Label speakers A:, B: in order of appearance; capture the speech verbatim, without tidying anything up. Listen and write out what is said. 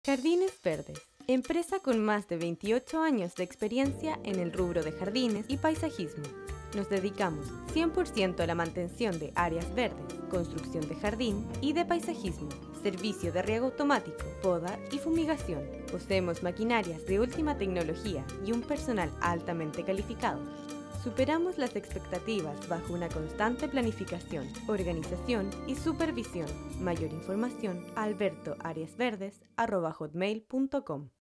A: Jardines Verdes, empresa con más de veintiocho años de experiencia en el rubro de jardines y paisajismo. Nos dedicamos cien por ciento a la mantención de áreas verdes, construcción de jardín y de paisajismo, servicio de riego automático, poda y fumigación. Poseemos maquinarias de última tecnología y un personal altamente calificado. Superamos las expectativas bajo una constante planificación, organización y supervisión. Mayor información a alberto arias verdes arroba hotmail punto com.